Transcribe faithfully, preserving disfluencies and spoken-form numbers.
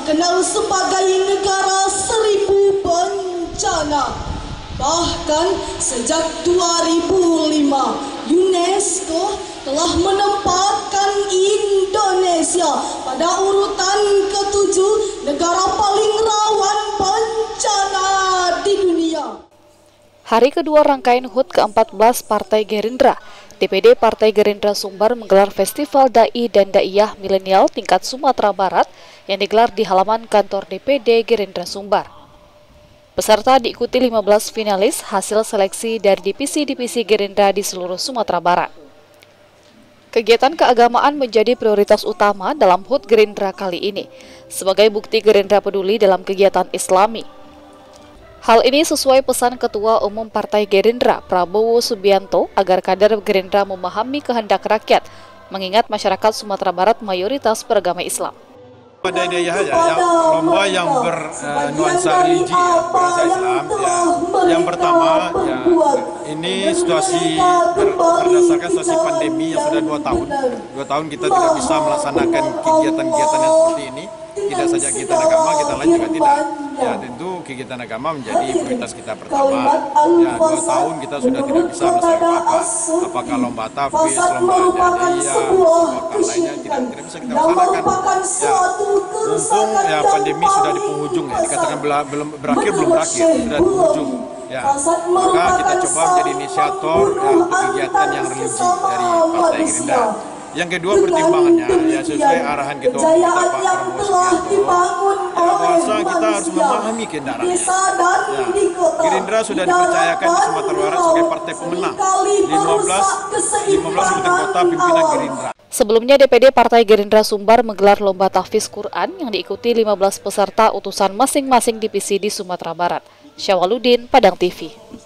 dikenal sebagai negara seribu bencana. Bahkan sejak dua ribu lima, UNESCO telah menempatkan Indonesia pada urutan ketujuh negara paling rawan bencana di dunia. Hari kedua rangkaian H U T ke empat belas Partai Gerindra, D P D Partai Gerindra Sumbar menggelar Festival Dai dan Daiyah Milenial tingkat Sumatera Barat yang digelar di halaman kantor D P D Gerindra Sumbar. Peserta diikuti lima belas finalis hasil seleksi dari divisi-divisi Gerindra di seluruh Sumatera Barat. Kegiatan keagamaan menjadi prioritas utama dalam H U T Gerindra kali ini, sebagai bukti Gerindra peduli dalam kegiatan Islami. Hal ini sesuai pesan Ketua Umum Partai Gerindra, Prabowo Subianto, agar kader Gerindra memahami kehendak rakyat, mengingat masyarakat Sumatera Barat mayoritas beragama Islam. Pada dia ya, yang lomba yang bernuansa religi, ya, bernuansa Islam. Ya. Yang pertama, ya, ini situasi ber, berdasarkan situasi pandemi yang sudah dua tahun. Dua tahun kita tidak bisa melaksanakan kegiatan-kegiatan yang seperti ini. Tidak saja kegiatan agama, kita lain juga tidak. Ya tentu kegiatan agama menjadi prioritas kita pertama. Ya dua tahun kita sudah tidak bisa melaksanakan apa, apakah lomba tahfiz, lomba daiyah, lomba lainnya tidak tidak bisa kita laksanakan. Ya mumpung ya pandemi sudah di penghujung ya, dikatakan belum berakhir belum berakhir sudah di penghujung. Ya maka kita coba menjadi inisiator ya, untuk kegiatan yang religi dari Partai Gerindra. Yang kedua pertimbangannya ya sesuai arahan Ketua Umum kita Pak Prabowo Subianto, ya, bahwa kita harus memahami kehendak rakyat. Ya, Gerindra sudah dipercayakan di Sumatera Barat sebagai partai pemenang lima belas kabupaten kota pimpinan Gerindra. Sebelumnya D P D Partai Gerindra Sumbar menggelar lomba tahfiz Quran yang diikuti lima belas peserta utusan masing-masing divisi di Sumatera Barat. Syawaludin, Padang T V.